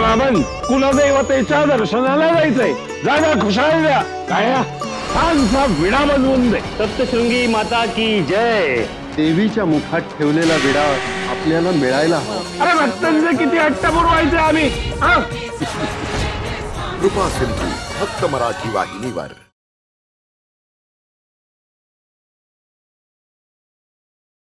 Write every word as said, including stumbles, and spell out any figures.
मामन कुलदेवतेच्या दर्शनाला जायचंय. जागा खुशाल द्या. काय छानसा विडा बनवून दे. सप्तशृंगी माता की जय. देवीच्या मुखात ठेवलेला विडा आपल्याला मिळायला हवा. अरे भक्तांचे किती हट्ट पुरवायचे आम्ही. कृपा सिंधू फक्त मराठी वाहिनीवर.